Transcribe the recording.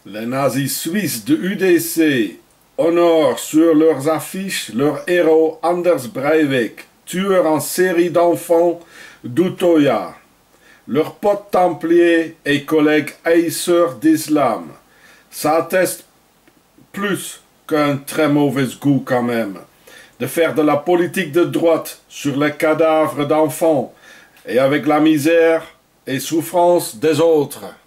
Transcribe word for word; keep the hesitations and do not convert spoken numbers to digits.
Les nazis suisses de U D C honorent sur leurs affiches leur héros Anders Breivik, tueur en série d'enfants d'Utøya, leur pote templier et collègue haïsseur d'islam. Ça atteste plus qu'un très mauvais goût quand même, de faire de la politique de droite sur les cadavres d'enfants et avec la misère et souffrance des autres.